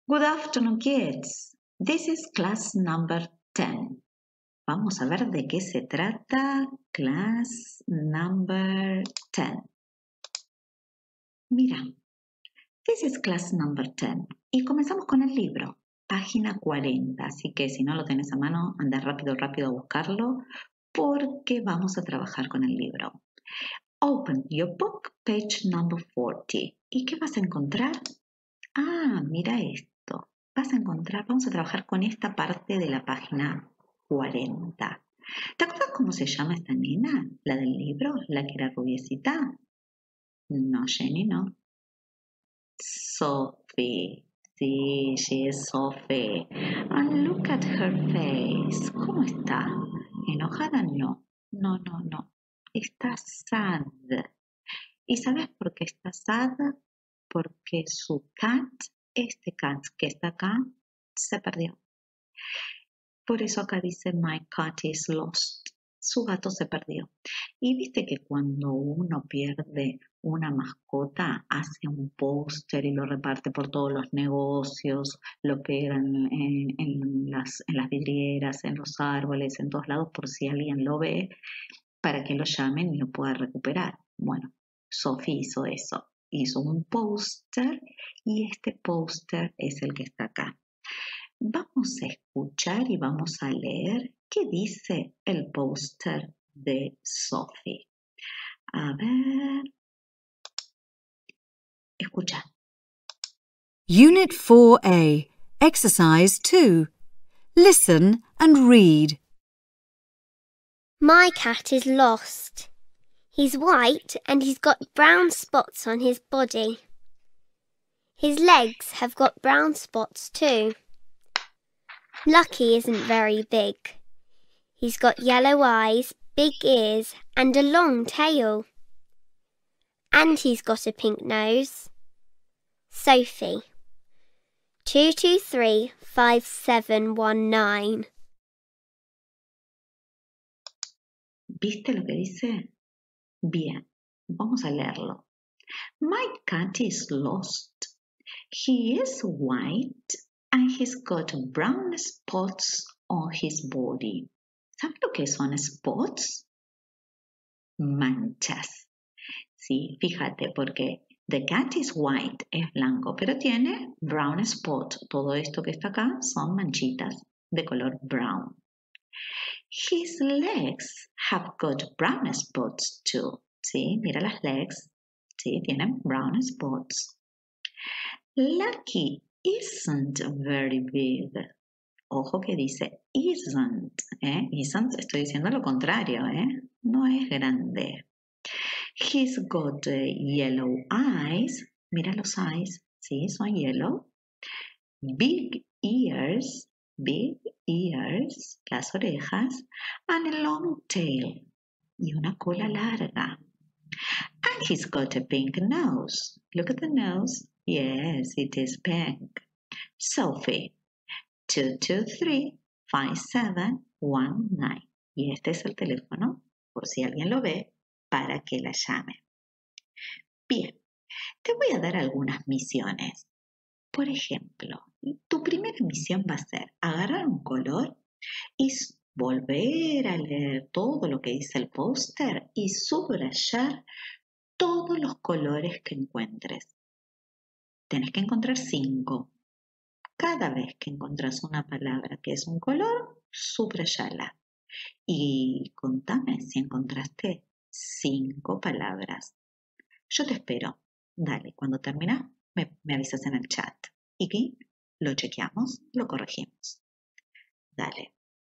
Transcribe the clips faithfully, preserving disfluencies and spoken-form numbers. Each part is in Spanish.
Good afternoon, kids. This is class number ten. Vamos a ver de qué se trata class number ten. Mira, this is class number ten. Y comenzamos con el libro, página cuarenta. Así que si no lo tenés a mano, anda rápido, rápido a buscarlo porque vamos a trabajar con el libro. Open your book, page number forty. ¿Y qué vas a encontrar? Ah, mira esto. Vas a encontrar, vamos a trabajar con esta parte de la página cuarenta. ¿Te acuerdas cómo se llama esta nena? La del libro, la que era rubiecita. No, Jenny, no. Sophie. Sí, she is Sophie. And look at her face. ¿Cómo está? ¿Enojada? No. No, no, no. Está sad. ¿Y sabes por qué está sad? Porque su cat, este cat que está acá, se perdió. Por eso acá dice my cat is lost. Su gato se perdió. Y viste que cuando uno pierde una mascota, hace un póster y lo reparte por todos los negocios, lo pegan en, en, las, en las vidrieras, en los árboles, en todos lados, por si alguien lo ve, para que lo llamen y lo pueda recuperar. Bueno, Sophie hizo eso. Hizo un póster y este póster es el que está acá. Vamos a escuchar y vamos a leer qué dice el póster de Sophie. A ver, escucha. Unit four A, Exercise two. Listen and read. My cat is lost. He's white and he's got brown spots on his body. His legs have got brown spots too. Lucky isn't very big. He's got yellow eyes, big ears and a long tail. And he's got a pink nose. Sophie. two two three five seven one nine. ¿Viste lo que dice? Bien, vamos a leerlo. My cat is lost. He is white and he's got brown spots on his body. ¿Sabes lo que son spots? Manchas. Sí, fíjate, porque the cat is white, es blanco, pero tiene brown spot. Todo esto que está acá son manchitas de color brown. His legs have got brown spots too. Sí, mira las legs. Sí, tienen brown spots. Lucky isn't very big. Ojo que dice isn't. ¿eh? Isn't, estoy diciendo lo contrario, ¿eh? No es grande. He's got uh, yellow eyes. Mira los eyes. Sí, son yellow. Big ears. Big ears. Las orejas. And a long tail. Y una cola larga. And he's got a pink nose. Look at the nose. Yes, it is pink. Sophie. two two three five seven one nine. Y este es el teléfono, por si alguien lo ve, para que la llame. Bien, te voy a dar algunas misiones. Por ejemplo, tu primera misión va a ser agarrar un color y volver a leer todo lo que dice el póster y subrayar todos los colores que encuentres. Tenés que encontrar cinco. Cada vez que encontrás una palabra que es un color, subrayala. Y contame si encontraste cinco palabras. Yo te espero. Dale, cuando terminas, me, me avisas en el chat. Y lo chequeamos, lo corregimos. Dale.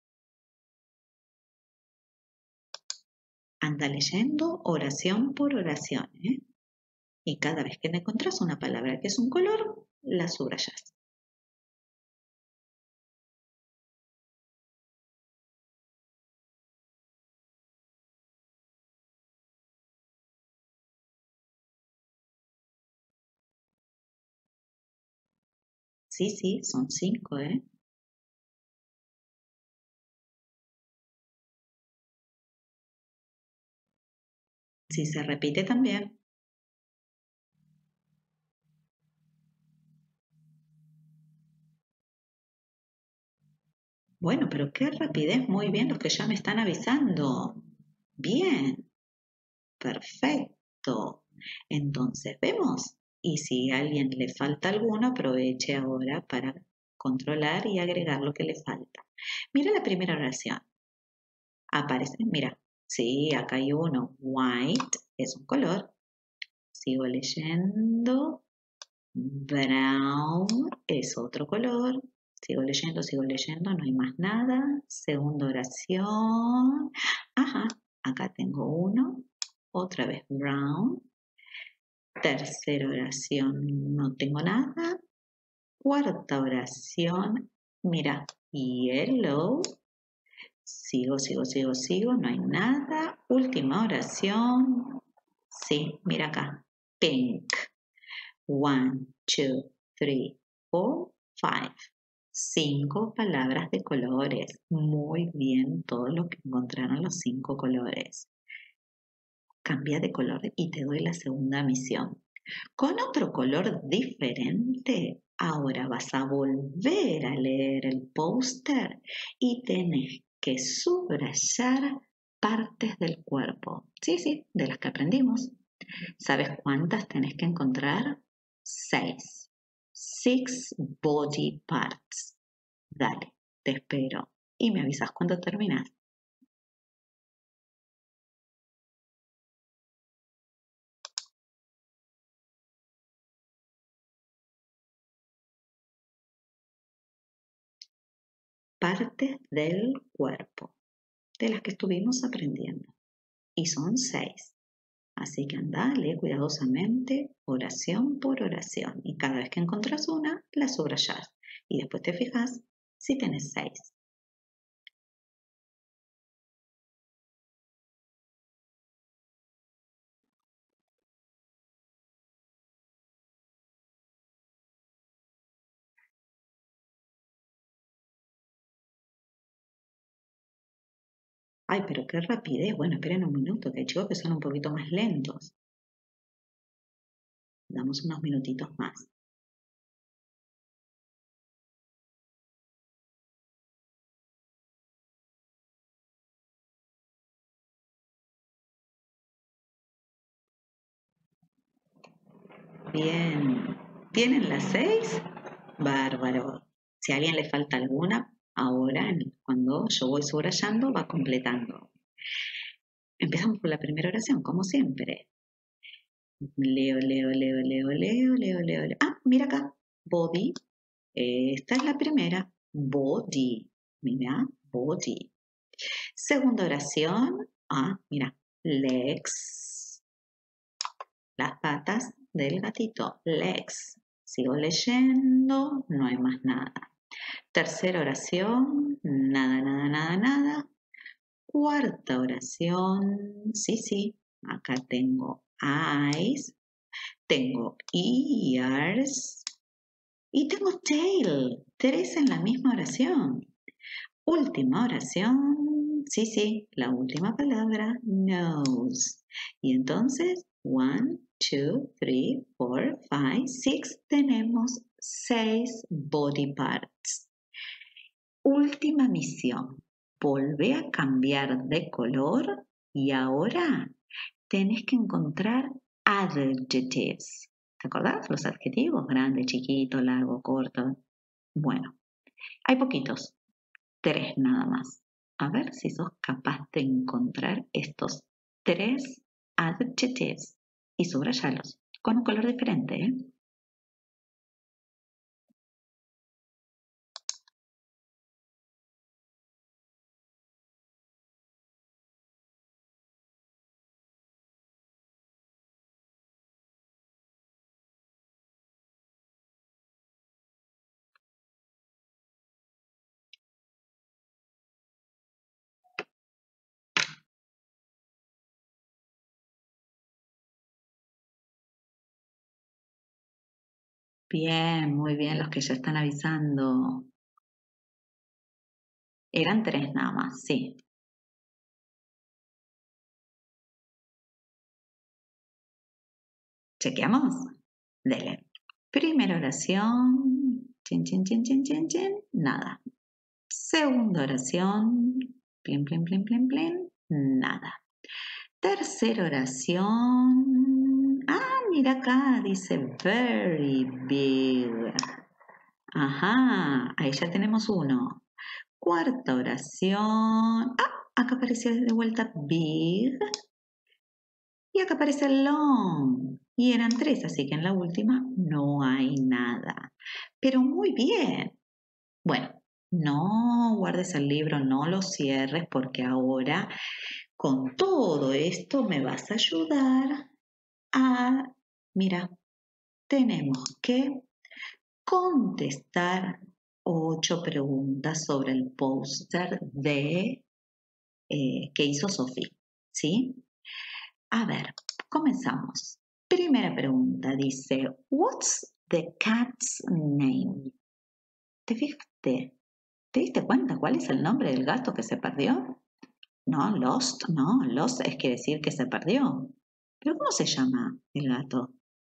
Anda leyendo oración por oración, ¿eh? Y cada vez que te encontrás una palabra que es un color, la subrayas. Sí, sí, son cinco, ¿eh? Si se repite también. Bueno, pero qué rapidez, muy bien los que ya me están avisando. Bien, perfecto. Entonces, ¿vemos? Y si a alguien le falta alguno, aproveche ahora para controlar y agregar lo que le falta. Mira la primera oración. Aparece, mira, sí, acá hay uno. White es un color. Sigo leyendo. Brown es otro color. Sigo leyendo, sigo leyendo, no hay más nada. Segunda oración. Ajá, acá tengo uno. Otra vez brown. Tercera oración, no tengo nada. Cuarta oración, mira, yellow. Sigo, sigo, sigo, sigo, no hay nada. Última oración. Sí, mira acá. Pink. One, two, three, four, five. Cinco palabras de colores. Muy bien, todo lo que encontraron los cinco colores. Cambia de color y te doy la segunda misión. Con otro color diferente, ahora vas a volver a leer el póster y tenés que subrayar partes del cuerpo. Sí, sí, de las que aprendimos. ¿Sabes cuántas tenés que encontrar? Seis. Six body parts. Dale, te espero y me avisas cuando terminas. Partes del cuerpo, de las que estuvimos aprendiendo. Y son seis. Así que anda, lee cuidadosamente, oración por oración. Y cada vez que encontrás una, la subrayás. Y después te fijas si tenés seis. Ay, pero qué rapidez. Bueno, esperen un minuto, que hay chicos que son un poquito más lentos. Damos unos minutitos más. Bien. ¿Tienen las seis? Bárbaro. Si a alguien le falta alguna, ahora cuando yo voy subrayando va completando. Empezamos por la primera oración, como siempre. Leo, leo, leo, leo, leo, leo, leo, leo. Ah, mira acá. Body. Esta es la primera. Body. Mira, body. Segunda oración. Ah, mira. Legs. Las patas del gatito. Legs. Sigo leyendo. No hay más nada. Tercera oración. Nada, nada, nada, nada. Cuarta oración. Sí, sí. Acá tengo eyes. Tengo ears y tengo tail. Tres en la misma oración. Última oración. Sí, sí, la última palabra, nose. Y entonces, one, two, three, four, five, six. Tenemos seis body parts. Última misión. Volvé a cambiar de color y ahora tenés que encontrar adjectives. ¿Te acordás? Los adjetivos, grande, chiquito, largo, corto. Bueno, hay poquitos, tres nada más. A ver si sos capaz de encontrar estos tres adjectives y subrayalos con un color diferente, ¿eh? Bien, muy bien los que ya están avisando. Eran tres nada más, sí. ¿Chequeamos? Dele. Primera oración. Chin, chin, chin, chin, chin, chin. Nada. Segunda oración, plin, plin, plin, plin, plin, nada. Tercera oración, ah, mira acá, dice very big. Ajá, ahí ya tenemos uno. Cuarta oración, ah, acá aparece de vuelta big. Y acá aparece long. Y eran tres, así que en la última no hay nada. Pero muy bien. Bueno, no guardes el libro, no lo cierres porque ahora con todo esto me vas a ayudar a, mira, tenemos que contestar ocho preguntas sobre el póster de eh, que hizo Sofía, ¿sí? A ver, comenzamos. Primera pregunta dice, what's the cat's name? ¿Te fijaste? ¿Te diste cuenta cuál es el nombre del gato que se perdió? No, lost, no, lost es que decir que se perdió. ¿Pero cómo se llama el gato?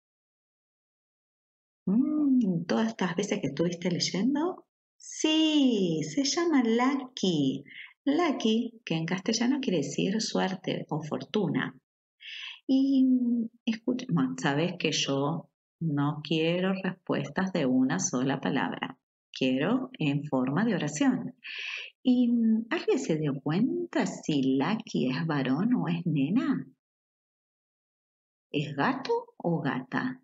Mm, ¿todas estas veces que estuviste leyendo? Sí, se llama Lucky. Lucky, que en castellano quiere decir suerte o fortuna. Y escucha, bueno, sabes que yo no quiero respuestas de una sola palabra. Quiero en forma de oración. ¿Y alguien se dio cuenta si Lucky es varón o es nena? ¿Es gato o gata?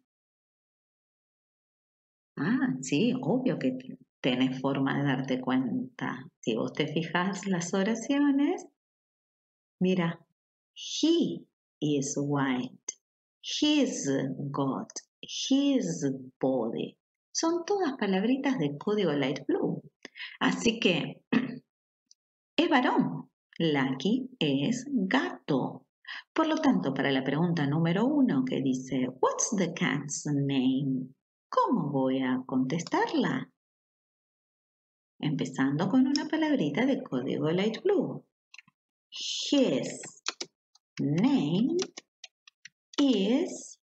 Ah, sí, obvio que tenés forma de darte cuenta. Si vos te fijas las oraciones, mira, he is white, his God, his body. Son todas palabritas de código light blue. Así que es varón. Lucky es gato. Por lo tanto, para la pregunta número uno que dice, what's the cat's name? ¿Cómo voy a contestarla? Empezando con una palabrita de código light blue. His name is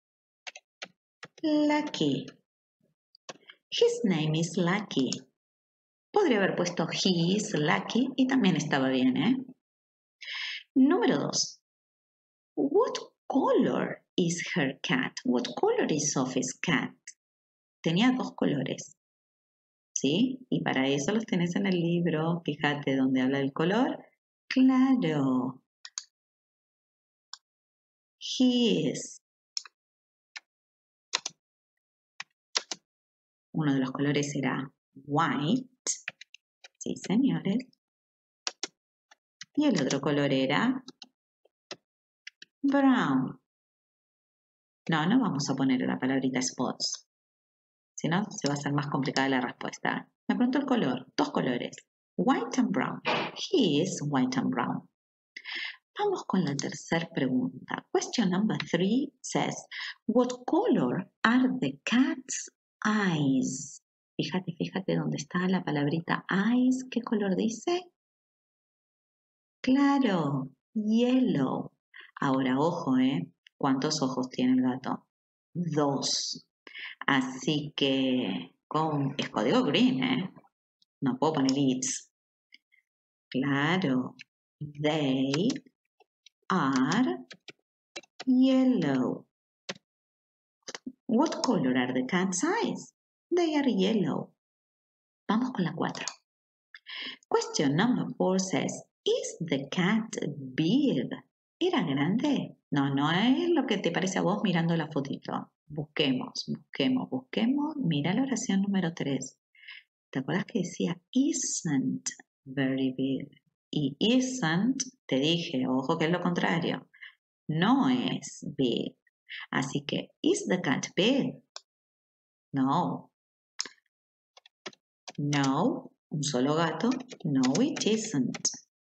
Lucky. His name is Lucky. Podría haber puesto he is Lucky y también estaba bien, ¿eh? Número dos. What color is her cat? What color is Sophie's cat? Tenía dos colores, ¿sí? Y para eso los tenés en el libro. Fíjate dónde habla del color. Claro. His. Uno de los colores era white. Sí, señores. Y el otro color era brown. No, no vamos a poner la palabrita spots. Si no, se va a hacer más complicada la respuesta. Me pregunto el color. Dos colores. White and brown. He is white and brown. Vamos con la tercera pregunta. Question number three says, what color are the cat's eyes? Fíjate, fíjate dónde está la palabrita eyes. ¿Qué color dice? Claro, yellow. Ahora, ojo, ¿eh? ¿Cuántos ojos tiene el gato? Dos. Así que con, es código green, ¿eh? No puedo poner it's. Claro. They are yellow. What color are the cat's eyes? They are yellow. Vamos con la cuatro. Question number four says, is the cat big? ¿Era grande? No, no es lo que te parece a vos mirando la fotito. Busquemos, busquemos, busquemos. Mira la oración número tres. ¿Te acuerdas que decía isn't very big? Y isn't, te dije, ojo que es lo contrario, no es big. Así que, ¿is the cat big? No. No, un solo gato. No, it isn't.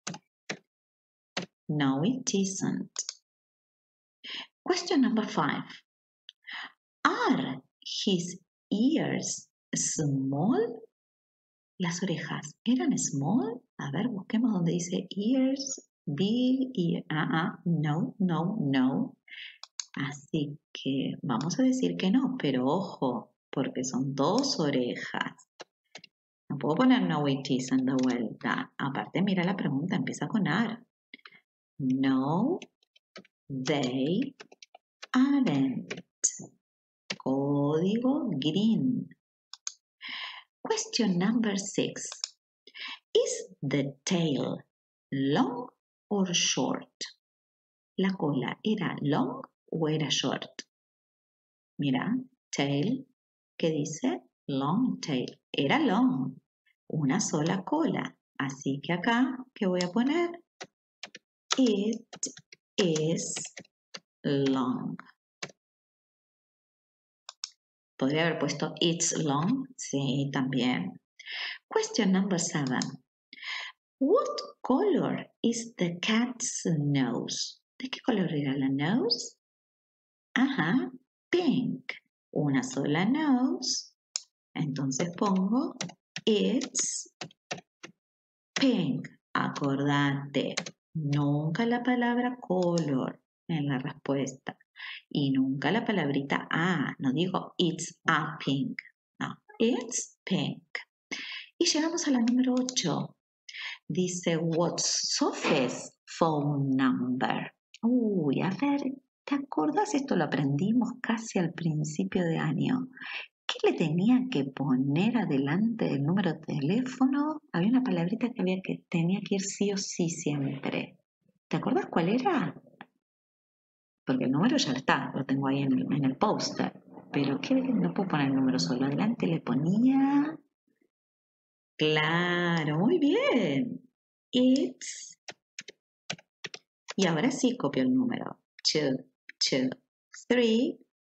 No, it isn't. Question number five. Are his ears small? Las orejas, ¿eran small? A ver, busquemos donde dice ears, big, ear. Ah, uh, uh, no, no, no. Así que vamos a decir que no, pero ojo, porque son dos orejas. No puedo poner no it isn't de vuelta. Aparte, mira la pregunta, empieza con are. No, they aren't. Código green. Question number six. Is the tail long or short? ¿La cola era long o era short? Mira, tail, ¿qué dice? Long tail. Era long, una sola cola. Así que acá, ¿qué voy a poner? It is long. ¿Podría haber puesto it's long? Sí, también. Question number seven. What color is the cat's nose? ¿De qué color era la nose? Ajá, pink. Una sola nose. Entonces pongo it's pink. Acordate, nunca la palabra color en la respuesta. Y nunca la palabrita a. No digo it's a pink. No, it's pink. Y llegamos a la número ocho. Dice, what's Sophie's phone number? Uy, a ver, ¿te acordás? Esto lo aprendimos casi al principio de año. ¿Qué le tenía que poner adelante del número de teléfono? Había una palabrita que, había que tenía que ir sí o sí siempre. ¿Te acordás cuál era? Porque el número ya está, lo tengo ahí en, en el póster. Pero ¿qué? No puedo poner el número solo. Adelante le ponía... Claro, muy bien. It's... Y ahora sí copio el número. Two, two, three,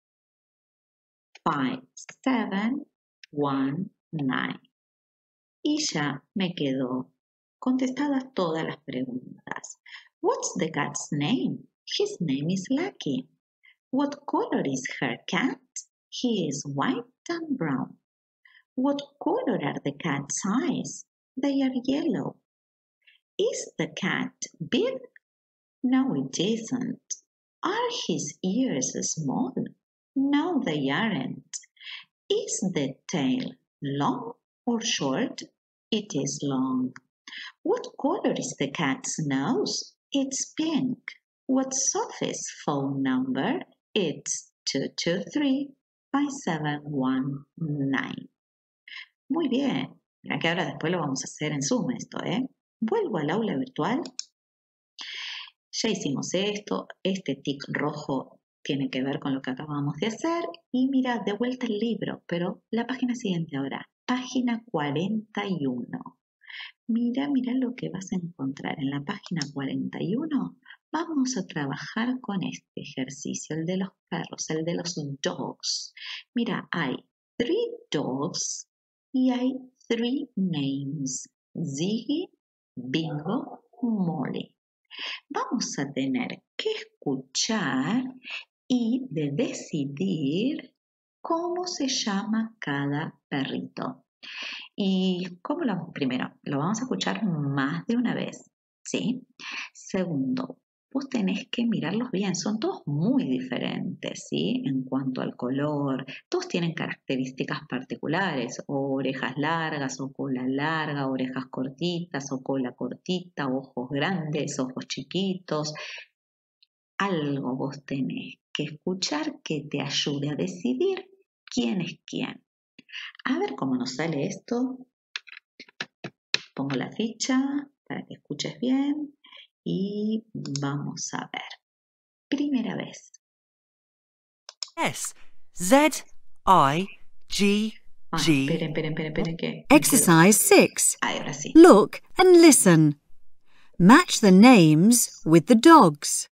five, seven, one, nine. Y ya me quedó contestadas todas las preguntas. What's the cat's name? His name is Lucky. What color is her cat? He is white and brown. What color are the cat's eyes? They are yellow. Is the cat big? No, it isn't. Are his ears small? No, they aren't. Is the tail long or short? It is long. What color is the cat's nose? It's pink. What's Sophie's phone number? It's two two three, five seven one nine. Muy bien. Mira que ahora después lo vamos a hacer en Zoom esto, ¿eh? Vuelvo al aula virtual. Ya hicimos esto. Este tic rojo tiene que ver con lo que acabamos de hacer. Y mira, de vuelta el libro, pero la página siguiente ahora. Página cuarenta y uno. Mira, mira lo que vas a encontrar en la página cuarenta y uno. Vamos a trabajar con este ejercicio, el de los perros, el de los dogs. Mira, hay three dogs y hay three names. Ziggy, Bingo, Molly. Vamos a tener que escuchar y de decidir cómo se llama cada perrito. Y cómo lo, primero, lo vamos a escuchar más de una vez, ¿sí? Segundo, vos tenés que mirarlos bien, son todos muy diferentes, ¿sí? En cuanto al color, todos tienen características particulares, o orejas largas, o cola larga, orejas cortitas, o cola cortita, ojos grandes, ojos chiquitos. Algo vos tenés que escuchar que te ayude a decidir quién es quién. A ver cómo nos sale esto. Pongo la ficha para que escuches bien y vamos a ver. Primera vez. Yes. Z I G Ah, G. esperen, esperen, esperen, esperen que... Exercise six. Ahí, ahora sí. Look and listen. Match the names with the dogs.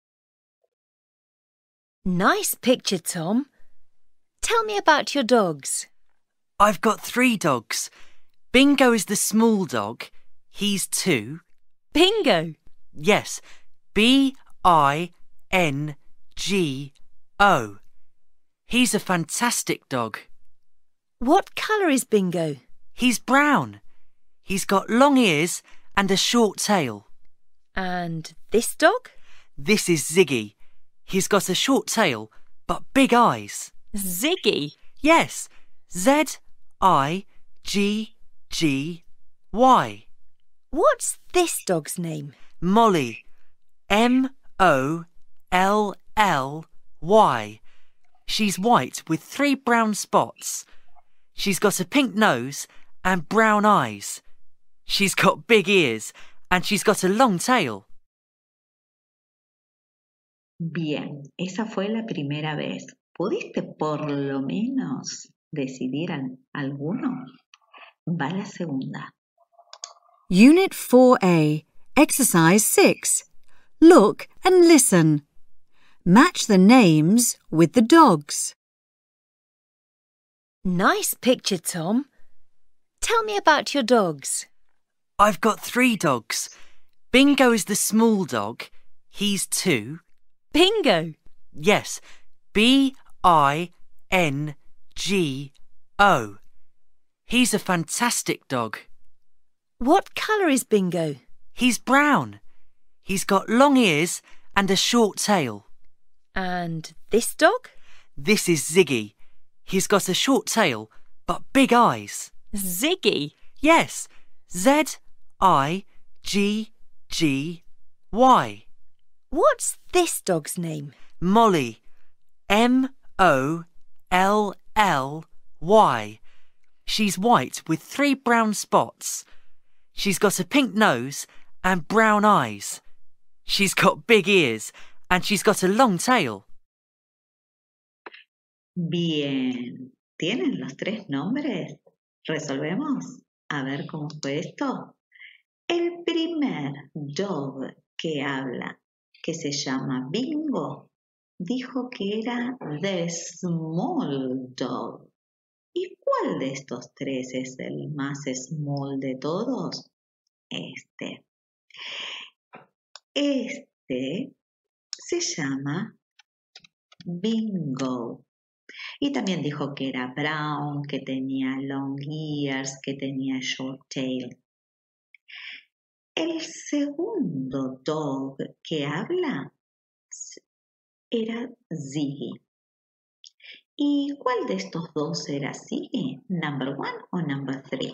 Nice picture, Tom. Tell me about your dogs. I've got three dogs. Bingo is the small dog. He's two. Bingo. Yes, B I N G O. He's a fantastic dog. What colour is Bingo? He's brown. He's got long ears and a short tail. And this dog? This is Ziggy. He's got a short tail, but big eyes. Ziggy. Yes, Z I G G Y. What's this dog's name? Molly. M O L L Y. She's white with three brown spots. She's got a pink nose and brown eyes. She's got big ears and she's got a long tail. Bien, esa fue la primera vez. ¿Pudiste por lo menos decidir al- alguno? Va la segunda. Unit four A, Exercise six. Look and listen. Match the names with the dogs. Nice picture, Tom. Tell me about your dogs. I've got three dogs. Bingo is the small dog. He's two. Bingo. Yes, B I N G O. He's a fantastic dog. What colour is Bingo? He's brown. He's got long ears and a short tail. And this dog? This is Ziggy. He's got a short tail but big eyes. Ziggy. Yes, Z I G G Y. What's this dog's name? Molly. M O L L Y. She's white with three brown spots. She's got a pink nose and brown eyes. She's got big ears and she's got a long tail. Bien, ¿tienen los tres nombres? ¿Resolvemos? A ver cómo fue esto. El primer dog que habla, que se llama Bingo, dijo que era the small dog. ¿Y cuál de estos tres es el más small de todos? Este. Este se llama Bingo. Y también dijo que era brown, que tenía long ears, que tenía short tail. El segundo dog que habla era Ziggy. ¿Y cuál de estos dos era Ziggy? ¿Number one o number three?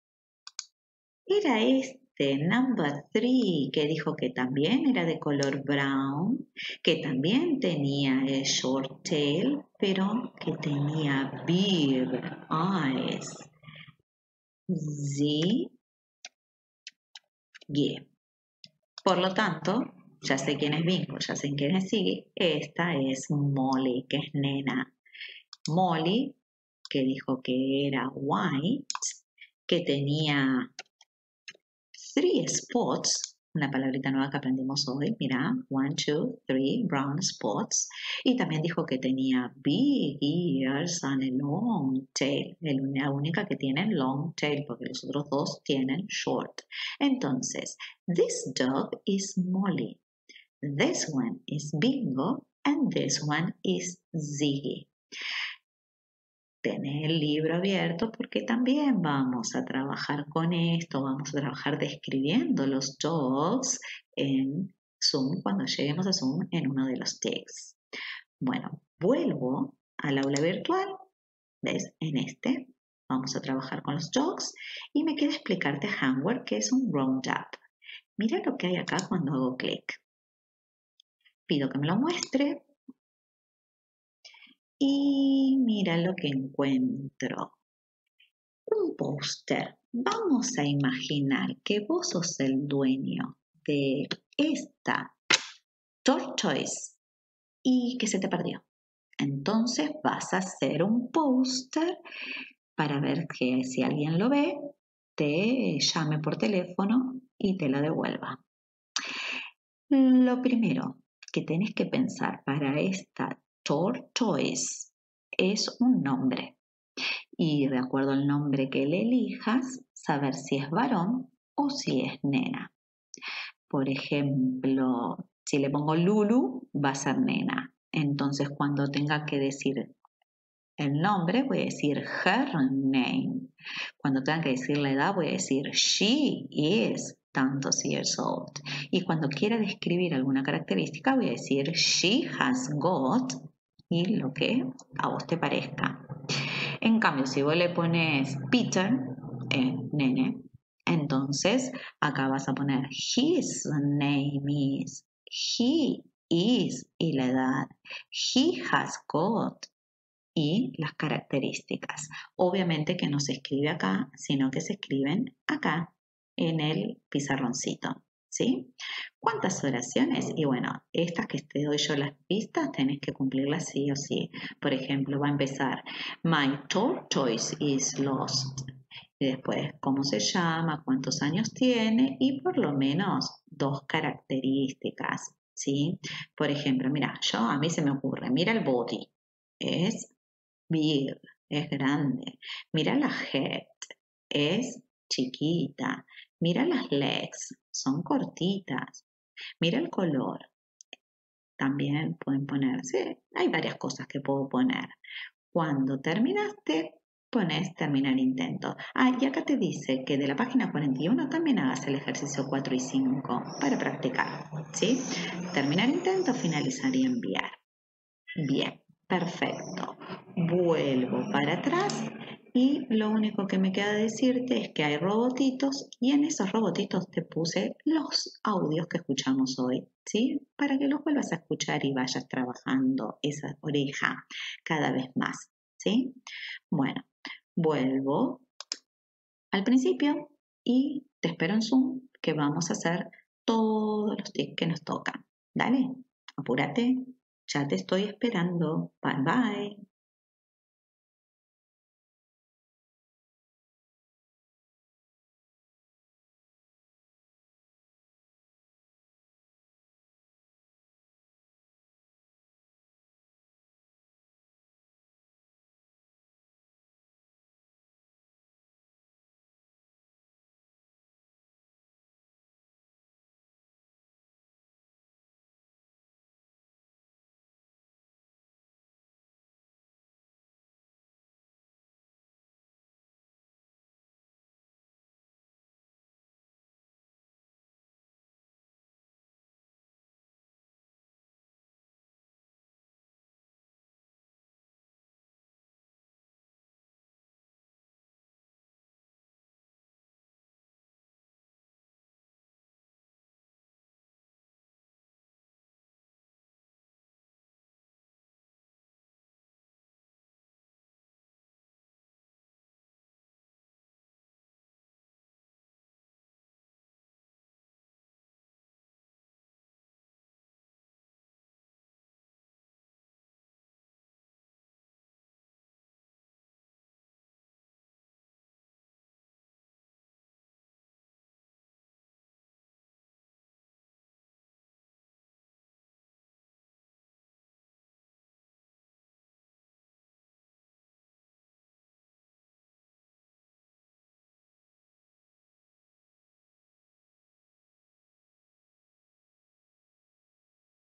Era este, number three, que dijo que también era de color brown, que también tenía el short tail, pero que tenía big eyes. Ziggy. Por lo tanto, ya sé quién es Bingo, ya sé quién es Ziggy. Esta es Molly, que es nena. Molly, que dijo que era white, que tenía three spots, una palabrita nueva que aprendimos hoy, mira, one, two, three, brown spots, y también dijo que tenía big ears and a long tail, la única que tiene long tail, porque los otros dos tienen short. Entonces, this dog is Molly, this one is Bingo, and this one is Ziggy. Tenés el libro abierto porque también vamos a trabajar con esto, vamos a trabajar describiendo los dogs en Zoom cuando lleguemos a Zoom en uno de los texts. Bueno, vuelvo al aula virtual, ¿ves? En este vamos a trabajar con los dogs y me queda explicarte handwork, que es un roundup. Mira lo que hay acá cuando hago clic. Pido que me lo muestre. Y mira lo que encuentro. Un póster. Vamos a imaginar que vos sos el dueño de esta tortoise y que se te perdió. Entonces vas a hacer un póster para ver que si alguien lo ve, te llame por teléfono y te lo devuelva. Lo primero que tenés que pensar para esta tortoise es un nombre y de acuerdo al nombre que le elijas, saber si es varón o si es nena. Por ejemplo, si le pongo Lulu, va a ser nena. Entonces, cuando tenga que decir el nombre, voy a decir her name. Cuando tenga que decir la edad, voy a decir she is tantos years old. Y cuando quiera describir alguna característica, voy a decir she has got y lo que a vos te parezca. En cambio, si vos le pones Peter, eh, nene. Entonces, acá vas a poner his name is, he is y la edad, he has got y las características. Obviamente que no se escribe acá, sino que se escriben acá en el pizarroncito, ¿sí? ¿Cuántas oraciones? Y bueno, estas que te doy yo las pistas, tenés que cumplirlas sí o sí. Por ejemplo, va a empezar, my tortoise is lost. Y después, ¿cómo se llama? ¿Cuántos años tiene? Y por lo menos dos características, ¿sí? Por ejemplo, mira, yo a mí se me ocurre, mira el body, es big, es grande. Mira la head, es chiquita. Mira las legs, son cortitas. Mira el color, también pueden ponerse. Hay varias cosas que puedo poner. Cuando terminaste, pones terminar intento. Ah, y acá te dice que de la página cuarenta y uno también hagas el ejercicio cuatro y cinco para practicar, ¿sí? Terminar intento, finalizar y enviar. Bien, perfecto. Vuelvo para atrás y lo único que me queda decirte es que hay robotitos y en esos robotitos te puse los audios que escuchamos hoy, ¿sí? Para que los vuelvas a escuchar y vayas trabajando esa oreja cada vez más, ¿sí? Bueno, vuelvo al principio y te espero en Zoom que vamos a hacer todos los tips que nos tocan. Dale, apúrate, ya te estoy esperando. Bye bye.